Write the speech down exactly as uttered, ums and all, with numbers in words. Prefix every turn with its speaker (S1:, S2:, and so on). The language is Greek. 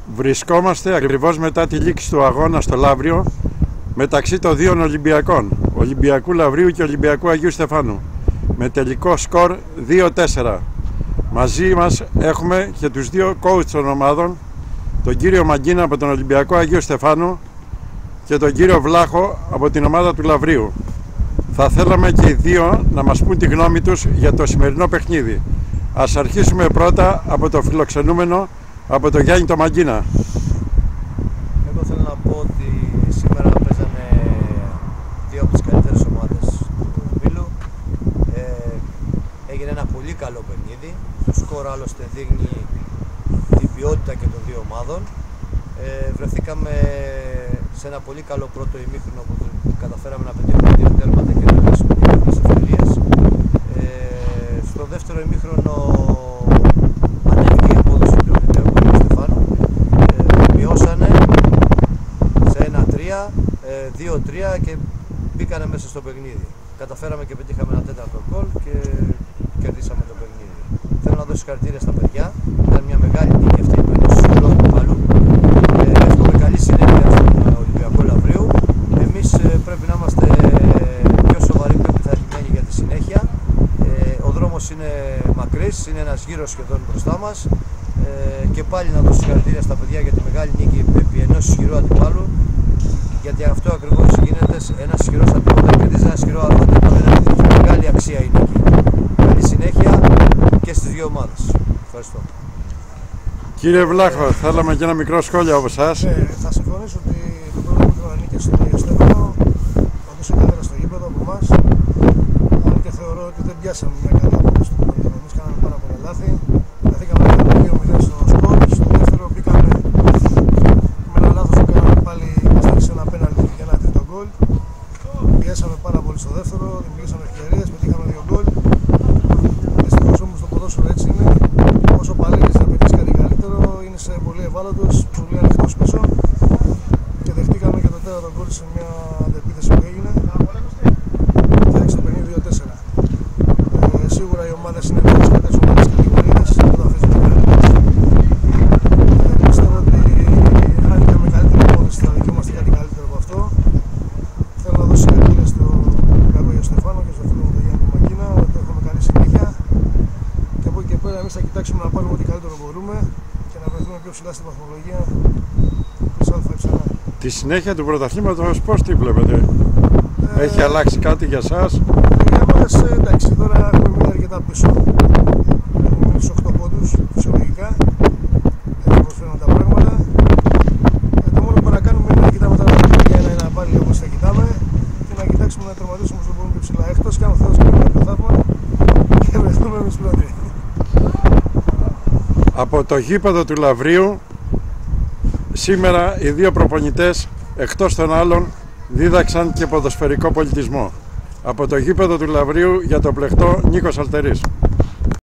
S1: Βρισκόμαστε ακριβώς μετά τη λήξη του αγώνα στο Λαύριο μεταξύ των δύο Ολυμπιακών, Ολυμπιακού Λαυρίου και Ολυμπιακού Αγίου Στεφάνου, με τελικό σκορ δύο τέσσερα. Μαζί μας έχουμε και τους δύο coach των ομάδων, τον κύριο Μαγκίνα από τον Ολυμπιακό Αγίου Στεφάνου και τον κύριο Βλάχο από την ομάδα του Λαυρίου. Θα θέλαμε και οι δύο να μας πούν τη γνώμη τους για το σημερινό παιχνίδι. Ας αρχίσουμε πρώτα από το φιλοξενούμενο, από τον Γιάννη το Μαγκίνα.
S2: Εγώ θέλω να πω ότι σήμερα παίζανε δύο από τις καλύτερες ομάδες του Μήλου. Ε, έγινε ένα πολύ καλό παιχνίδι. Το σκορ άλλωστε δείχνει την ποιότητα και των δύο ομάδων. Ε, βρεθήκαμε σε ένα πολύ καλό πρώτο ημίχρονο που καταφέραμε να πετύχουμε δύο τέρματα και να χάσουμε δύο ευκαιρίες. Ε, στο δεύτερο ημίχρονο ανέβηκε η απόδοση του Ολυμπιακού Αγίου Στεφάνου. Ε, μειώσανε σε ένα τρία, δύο τρία και μπήκανε μέσα στο παιχνίδι. Καταφέραμε και πετύχαμε ένα τέταρτο γκολ και κερδίσαμε το παιχνίδι. Θέλω να δώσω συγχαρητήρια στα παιδιά. Ήταν μια μεγάλη νίκη αυτή ενός σκληρού αντιπάλου. Εύχομαι καλή συνέχεια στον Ολυμπιακό Λαυρίου. Εμείς πρέπει να είμαστε πιο σοβαροί, πιο πειθαρχημένοι για τη συνέχεια. Ο δρόμος είναι μακρύς, είναι ένας γύρος σχεδόν μπροστά μας. Και πάλι να δώσω συγχαρητήρια στα παιδιά για τη μεγάλη νίκη επί ενός ισχυρού αντιπάλου. Γιατί αυτό ακριβώς γίνεται, ένας ισχυρός αντίπαλος κερδίζει ένα ισχυρό αντίπαλο, είναι μεγάλη αξία η νίκη. Καλή συνέχεια και στις δύο ομάδες. Ευχαριστώ.
S1: Κύριε Βλάχο, θέλαμε και ένα μικρό σχόλιο από εσάς.
S3: Ε, θα συμφωνήσω ότι το πρώτο μικρό ανήκε στον Αγίο Στέφανο, παντούσε καλύτερα στο γήπεδο από εμάς. Αν και θεωρώ ότι δεν πιάσαμε μια καλά απόδοση του πρώτου. Εμείς κάναμε πάρα πολλά λάθη. Καθήκαμε να κάνουμε δύο μηδέν στο σκορ. Στο δεύτερο μπήκαμε με ένα λάθος που κάναμε πάλι σε ένα πέναλτι για ένα τρίτο γκολ. Πιέσαμε πάρα πολύ στο δεύτερο, δημιουργήσαμε ευκαιρίες, πετύχαμε δύο γκολ. Δυστυχώς όμως το ποδόσφαιρο έτσι είναι. Όσο παλεύεις να πετύχεις κάτι καλύτερο, είναι σε πολύ ευάλωτος, πολύ ανοιχτός πίσω. Και δεχτήκαμε και το τέταρτο γκολ σε μια αντεπίθεση που έγινε. Και έδειξε το παιχνίδι δύο τέσσερα. Ε, σίγουρα οι ομάδες είναι πιο δύσκολες ομάδες κατηγορίες, δεν θα αφήσουν και καλύτερες. Ε, πιστεύω ότι αν είχαμε καλύτερη απόδοση θα δικαιούμαστε κάτι καλύτερο από αυτό. Θέλω να δώσω συγχαρητήρια στο Ολυμπιακό Αγίου Στεφάνου και στο φίλο μου τον Γιάννη Μαγκίνα, ότι έχουμε καλή συνέχεια. Και από εκεί και πέρα εμείς θα κοιτάξουμε να πάρουμε ό,τι καλύτερο μπορούμε και να βρεθούμε πιο ψηλά στην βαθμολογία της ΑΕ.
S1: Τη συνέχεια του πρωταθλήματος πώς τη βλέπετε? Ε, Έχει αλλάξει κάτι για εσάς?
S3: Για μας εντάξει, τώρα έχουμε μείνει αρκετά πίσω. Έχουμε μείνει στους οκτώ πόντους φυσιολογικά. Έτσι όπως φαίνονται τα πράγματα. Ε, το μόνο που να κάνουμε είναι να κοιτάμε τα βαθμολογία ένα-ένα πάλι όπως τα κοιτάμε και να κοιτάξουμε να τερματίσουμε όσο μπορούμε πιο ψηλά έκτος και αν ο Θεός κάνει κάποιο θαύμα και βρεθούμε εμείς πρώτοι.
S1: Από το γήπεδο του Λαυρίου σήμερα οι δύο προπονητές εκτός των άλλων δίδαξαν και ποδοσφαιρικό πολιτισμό. Από το γήπεδο του Λαυρίου για το Πλεχτό, Νίκος Αλτερής.